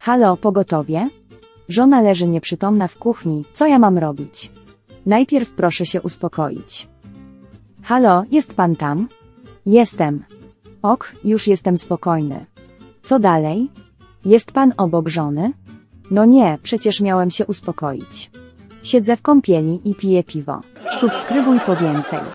Halo, pogotowie? Żona leży nieprzytomna w kuchni, co ja mam robić? Najpierw proszę się uspokoić. Halo, jest pan tam? Jestem. Ok, już jestem spokojny. Co dalej? Jest pan obok żony? No nie, przecież miałem się uspokoić. Siedzę w kąpieli i piję piwo. Subskrybuj po więcej.